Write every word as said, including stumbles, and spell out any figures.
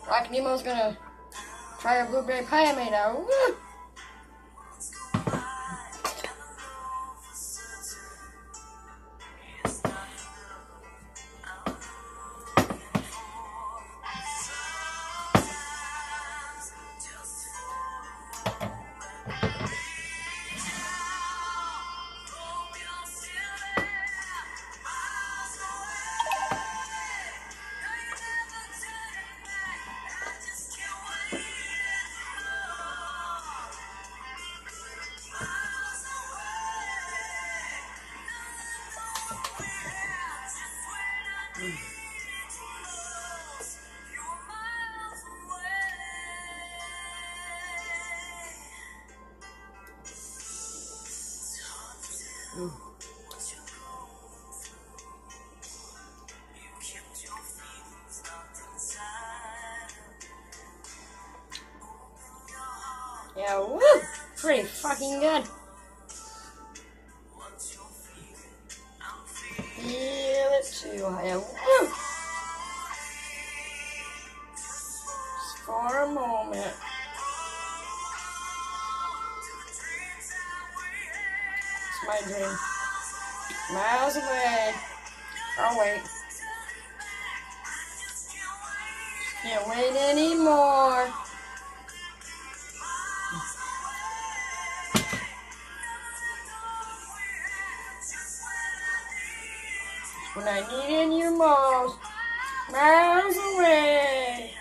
Like Nemo's gonna try a blueberry pie I made out. Woo! Mm. Yeah, woo! Pretty fucking good. Feel it too. Yeah, woo! Just for a moment. It's my dream. Miles away. Oh wait. Can't wait anymore. When I needed you most, miles away.